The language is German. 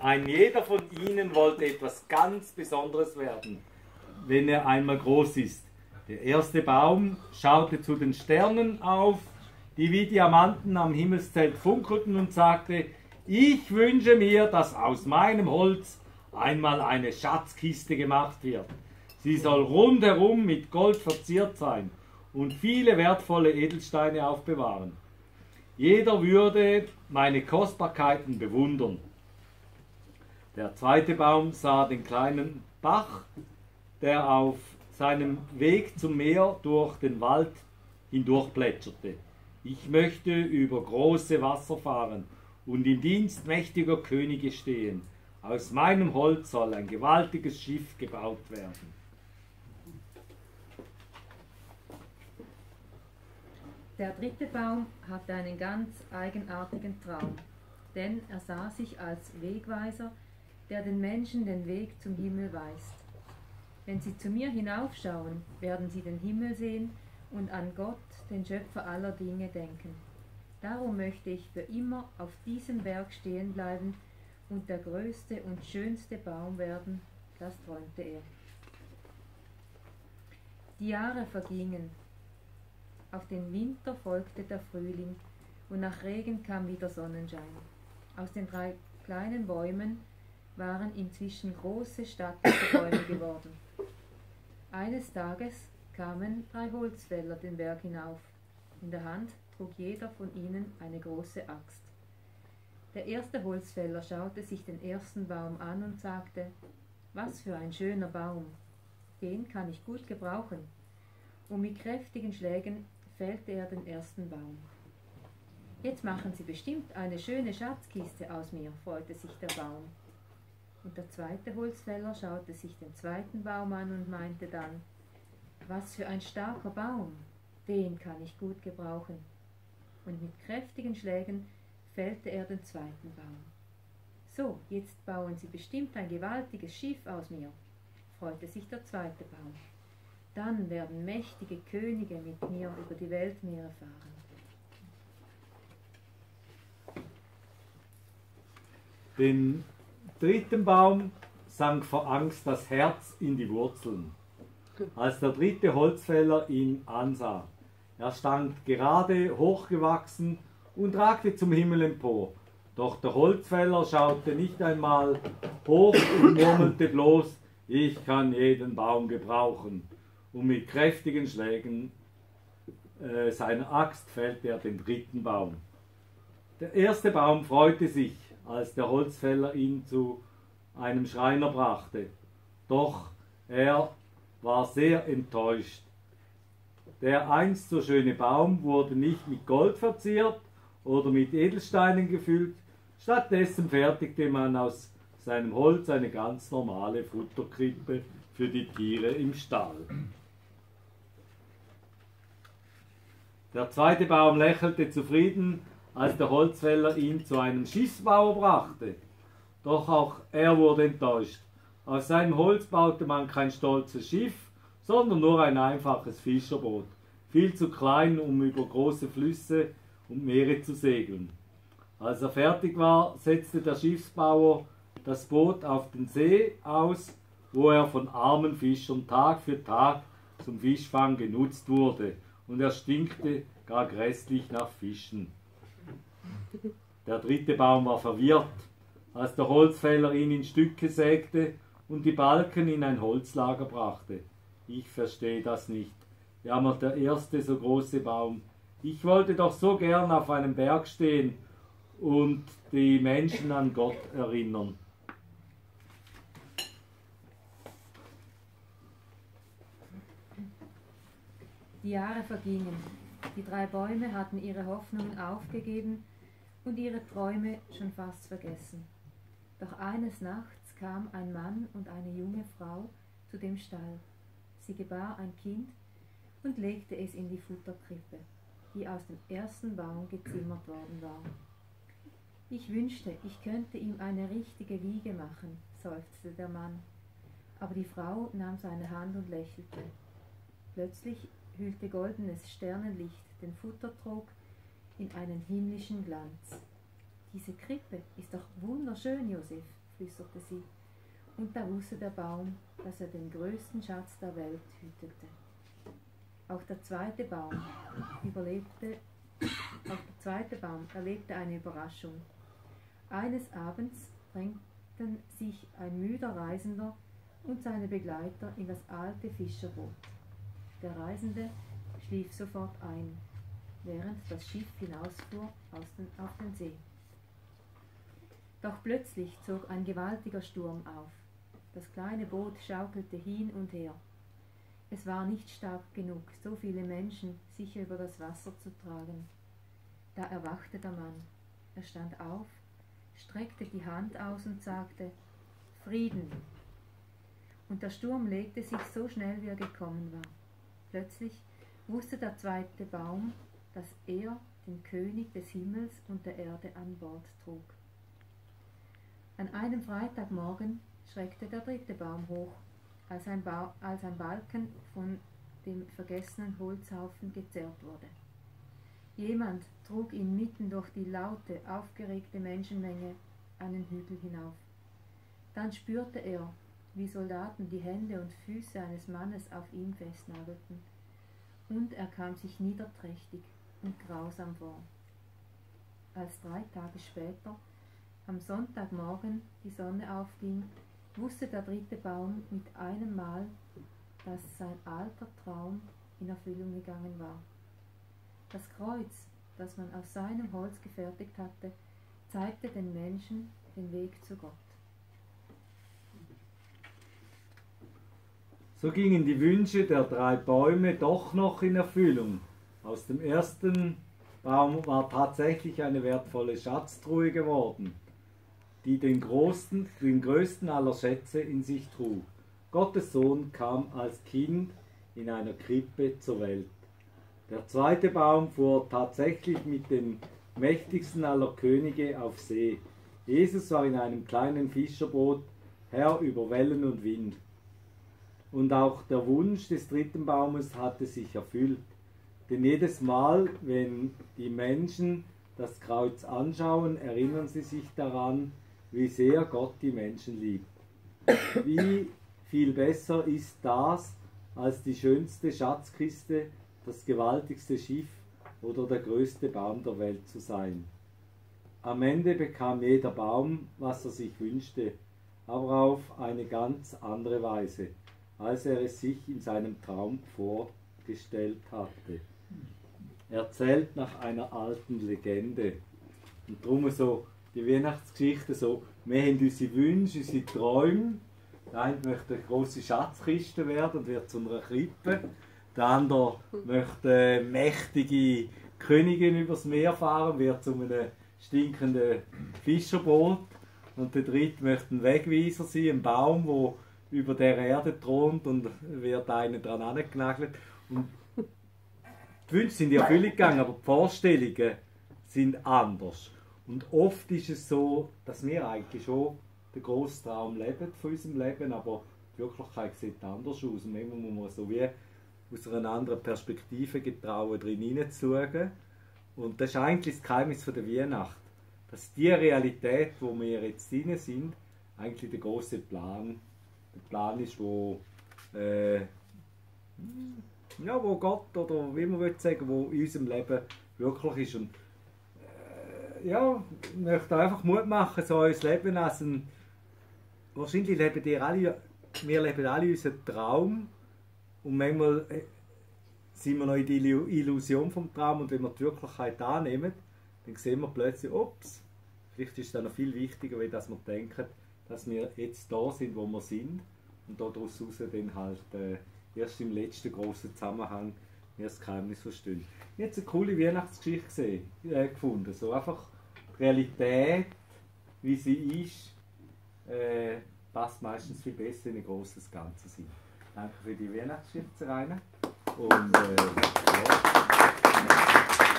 ein jeder von ihnen wollte etwas ganz Besonderes werden, wenn er einmal groß ist. Der erste Baum schaute zu den Sternen auf, die wie Diamanten am Himmelszelt funkelten, und sagte: Ich wünsche mir, dass aus meinem Holz einmal eine Schatzkiste gemacht wird. Sie soll rundherum mit Gold verziert sein und viele wertvolle Edelsteine aufbewahren. Jeder würde meine Kostbarkeiten bewundern. Der zweite Baum sah den kleinen Bach, der auf seinem Weg zum Meer durch den Wald hindurch plätscherte. Ich möchte über große Wasser fahren und im Dienst mächtiger Könige stehen. Aus meinem Holz soll ein gewaltiges Schiff gebaut werden. Der dritte Baum hatte einen ganz eigenartigen Traum, denn er sah sich als Wegweiser, der den Menschen den Weg zum Himmel weist. Wenn sie zu mir hinaufschauen, werden sie den Himmel sehen und an Gott, den Schöpfer aller Dinge, denken. Darum möchte ich für immer auf diesem Berg stehen bleiben und der größte und schönste Baum werden, das träumte er. Die Jahre vergingen. Auf den Winter folgte der Frühling und nach Regen kam wieder Sonnenschein. Aus den 3 kleinen Bäumen waren inzwischen große, stattliche Bäume geworden. Eines Tages kamen 3 Holzfäller den Berg hinauf. In der Hand trug jeder von ihnen eine große Axt. Der erste Holzfäller schaute sich den ersten Baum an und sagte: Was für ein schöner Baum, den kann ich gut gebrauchen. Und mit kräftigen Schlägen fällte er den ersten Baum. Jetzt machen Sie bestimmt eine schöne Schatzkiste aus mir, freute sich der Baum. Und der zweite Holzfäller schaute sich den zweiten Baum an und meinte dann: Was für ein starker Baum, den kann ich gut gebrauchen. Und mit kräftigen Schlägen fällte er den zweiten Baum. So, jetzt bauen Sie bestimmt ein gewaltiges Schiff aus mir, freute sich der zweite Baum. Dann werden mächtige Könige mit mir über die Weltmeere fahren. Den dritten Baum sank vor Angst das Herz in die Wurzeln, als der dritte Holzfäller ihn ansah. Er stand gerade, hochgewachsen und ragte zum Himmel empor. Doch der Holzfäller schaute nicht einmal hoch und murmelte bloß: Ich kann jeden Baum gebrauchen. Und mit kräftigen Schlägen seiner Axt fällte er den dritten Baum. Der erste Baum freute sich, als der Holzfäller ihn zu einem Schreiner brachte. Doch er war sehr enttäuscht. Der einst so schöne Baum wurde nicht mit Gold verziert oder mit Edelsteinen gefüllt, stattdessen fertigte man aus seinem Holz eine ganz normale Futterkrippe für die Tiere im Stall. Der zweite Baum lächelte zufrieden, als der Holzfäller ihn zu einem Schiffsbauer brachte. Doch auch er wurde enttäuscht. Aus seinem Holz baute man kein stolzes Schiff, sondern nur ein einfaches Fischerboot, viel zu klein, um über große Flüsse und Meere zu segeln. Als er fertig war, setzte der Schiffsbauer das Boot auf den See aus, wo er von armen Fischern Tag für Tag zum Fischfang genutzt wurde, und er stinkte gar grässlich nach Fischen. Der dritte Baum war verwirrt, als der Holzfäller ihn in Stücke sägte und die Balken in ein Holzlager brachte. Ich verstehe das nicht, jammert der erste so große Baum. Ich wollte doch so gern auf einem Berg stehen und die Menschen an Gott erinnern. Die Jahre vergingen. Die 3 Bäume hatten ihre Hoffnungen aufgegeben und ihre Träume schon fast vergessen. Doch eines Nachts kam ein Mann und eine junge Frau zu dem Stall. Sie gebar ein Kind und legte es in die Futterkrippe, die aus dem ersten Baum gezimmert worden war. Ich wünschte, ich könnte ihm eine richtige Wiege machen, seufzte der Mann. Aber die Frau nahm seine Hand und lächelte. Plötzlich hüllte goldenes Sternenlicht den Futtertrog in einen himmlischen Glanz. Diese Krippe ist doch wunderschön, Josef, flüsterte sie. Und da wusste der Baum, dass er den größten Schatz der Welt hütete. Auch der zweite Baum erlebte eine Überraschung. Eines Abends drängten sich ein müder Reisender und seine Begleiter in das alte Fischerboot. Der Reisende schlief sofort ein, während das Schiff hinausfuhr auf den See. Doch plötzlich zog ein gewaltiger Sturm auf. Das kleine Boot schaukelte hin und her. Es war nicht stark genug, so viele Menschen sicher über das Wasser zu tragen. Da erwachte der Mann. Er stand auf, streckte die Hand aus und sagte: Frieden! Und der Sturm legte sich so schnell, wie er gekommen war. Plötzlich wusste der zweite Baum, dass er den König des Himmels und der Erde an Bord trug. An einem Freitagmorgen schreckte der dritte Baum hoch, als ein Balken von dem vergessenen Holzhaufen gezerrt wurde. Jemand trug ihn mitten durch die laute, aufgeregte Menschenmenge einen Hügel hinauf. Dann spürte er, wie Soldaten die Hände und Füße eines Mannes auf ihm festnagelten, und er kam sich niederträchtig und grausam vor. Als 3 Tage später, am Sonntagmorgen, die Sonne aufging, wusste der dritte Baum mit einem Mal, dass sein alter Traum in Erfüllung gegangen war. Das Kreuz, das man aus seinem Holz gefertigt hatte, zeigte den Menschen den Weg zu Gott. So gingen die Wünsche der 3 Bäume doch noch in Erfüllung. Aus dem ersten Baum war tatsächlich eine wertvolle Schatztruhe geworden, die den größten aller Schätze in sich trug. Gottes Sohn kam als Kind in einer Krippe zur Welt. Der zweite Baum fuhr tatsächlich mit dem mächtigsten aller Könige auf See. Jesus war in einem kleinen Fischerboot, Herr über Wellen und Wind. Und auch der Wunsch des dritten Baumes hatte sich erfüllt. Denn jedes Mal, wenn die Menschen das Kreuz anschauen, erinnern sie sich daran, wie sehr Gott die Menschen liebt. Wie viel besser ist das, als die schönste Schatzkiste, das gewaltigste Schiff oder der größte Baum der Welt zu sein. Am Ende bekam jeder Baum, was er sich wünschte, aber auf eine ganz andere Weise, als er es sich in seinem Traum vorgestellt hatte. Erzählt nach einer alten Legende. Und darum so die Weihnachtsgeschichte so, wir haben unsere Wünsche, unsere Träume. Der eine möchte eine grosse Schatzkiste werden und wird zu einer Krippe. Der andere möchte mächtige Königin übers Meer fahren, wird zu einem stinkenden Fischerboot. Und der dritte möchte ein Wegweiser sein, ein Baum, der über der Erde thront, und wird einer dran angenagelt. Und die Wünsche sind in Erfüllung gegangen, aber die Vorstellungen sind anders. Und oft ist es so, dass wir eigentlich schon den grossen Traum leben von unserem Leben, aber die Wirklichkeit sieht anders aus. Und manchmal muss man so wie aus einer anderen Perspektive getrauen, drin hineinzuschauen. Und das ist eigentlich das Geheimnis der Weihnacht. Dass die Realität, wo wir jetzt drin sind, eigentlich der große Plan ist, wo Gott, oder wie man sagen will, wo in unserem Leben wirklich ist. Und ich möchte einfach Mut machen, so unser Leben als ein, wahrscheinlich wir leben alle unseren Traum, und manchmal sind wir noch in die Illusion vom Traum, und wenn wir die Wirklichkeit annehmen, dann sehen wir plötzlich, ups, vielleicht ist es dann noch viel wichtiger, weil dass wir denken, dass wir jetzt da sind, wo wir sind, und daraus dann halt erst im letzten grossen Zusammenhang wir das Geheimnis verstehen. Ich habe jetzt eine coole Weihnachtsgeschichte gefunden, so einfach die Realität, wie sie ist, passt meistens viel besser in ein grosses Ganzes hin. Danke für die Weihnachtsgeschichte, Rainer. Und ja.